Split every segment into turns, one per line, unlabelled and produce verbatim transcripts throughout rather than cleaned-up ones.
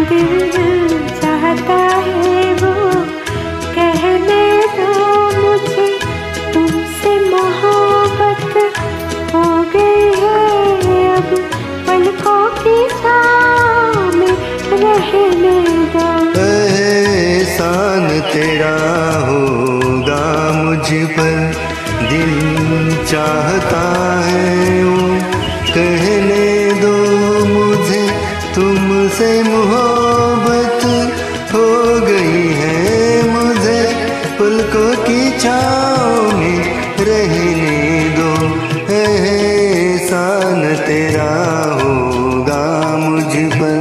दिल चाहता है वो कहने दो मुझे, तुमसे मोहब्बत हो गई है अब पलकों की छाँव में रहने दो।
एहसान तेरा होगा मुझ पर, दिल चाहता है वो कहने दो मुझे, तुमसे मोहब्बत हो गई है मुझे पलकों की छाँव में रहने दो। एहसान तेरा होगा मुझ पर।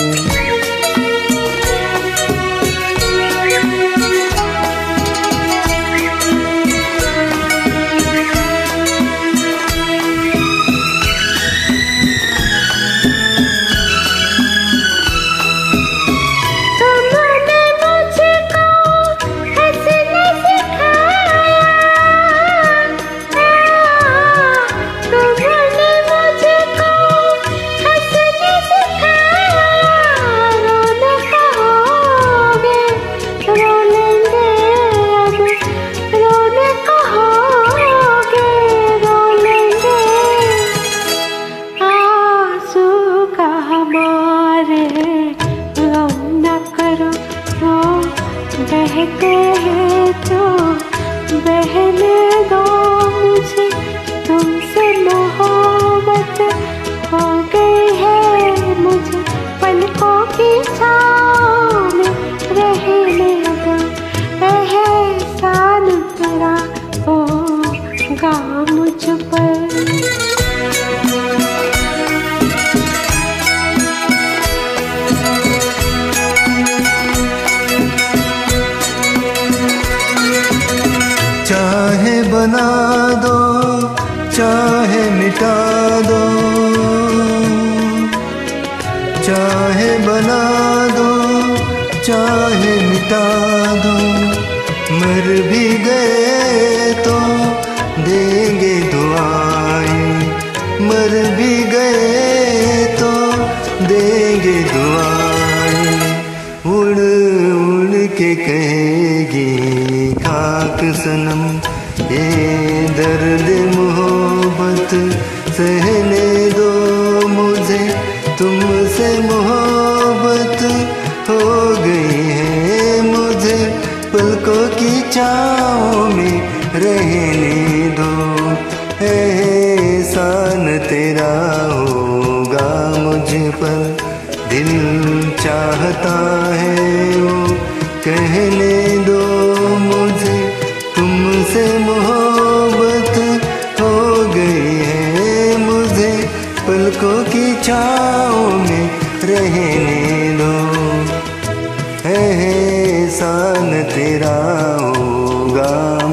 बहते हैं तो बहने दो मुझे, तुमसे मोहब्बत हो गई है मुझे पलकों की छाँव में रहने दो। एहसान तेरा होगा मुझ पर।
चाहे बना दो चाहे मिटा दो, चाहे बना दो चाहे मिटा दो, मर भी गए तो देंगे दुआएं, मर भी गए तो देंगे दुआएं। उड़ उड़ के कहेगी खाक सनम ये दर्द मोहब्बत सहने दो मुझे, तुमसे मोहब्बत हो गई है मुझे पलकों की छाँव में रहने दो। एहसान तेरा होगा मुझ पर, दिल चाहता है वो कहने दो मुझे, तुमसे मोहब्बत हो गई है मुझे पलकों की छाँव में रहने दो। एहसान तेरा होगा।